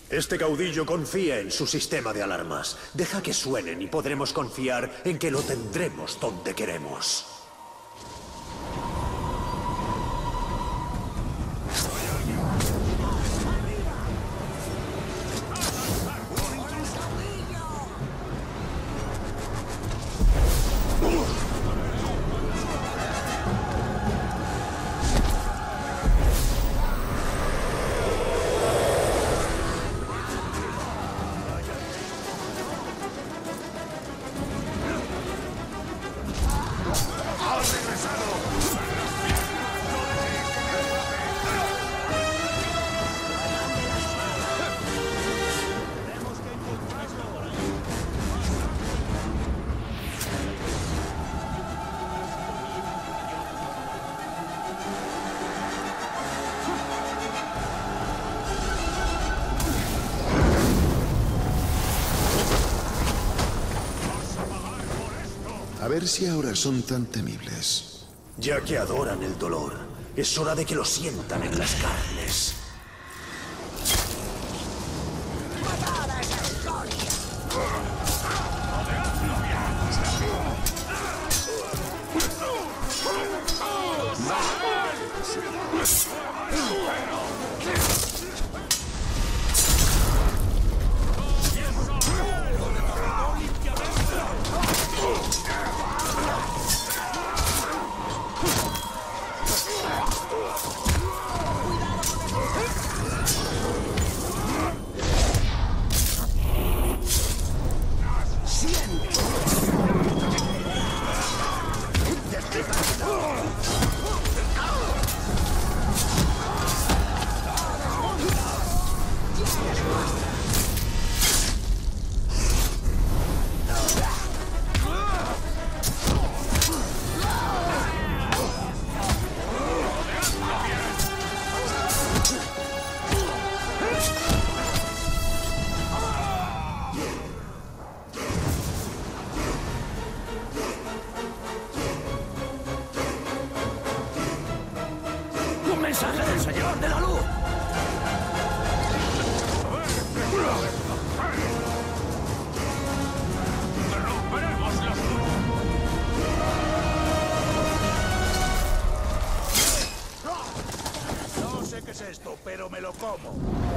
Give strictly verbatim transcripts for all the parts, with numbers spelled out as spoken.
Este caudillo confía en su sistema de alarmas. Deja que suenen y podremos confiar en que lo tendremos donde queremos. A ver si ahora son tan temibles. Ya que adoran el dolor, es hora de que lo sientan en las carnes. ¡Mensaje del Señor de la Luz! ¡Romperemos los No sé qué es esto, pero me lo como.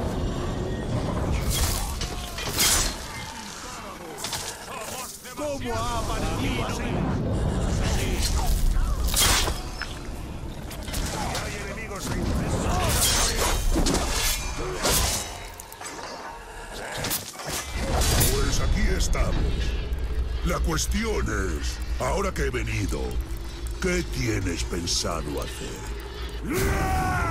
¿Cómo ha aparecido así? Pues aquí estamos. La cuestión es, ahora que he venido, ¿qué tienes pensado hacer?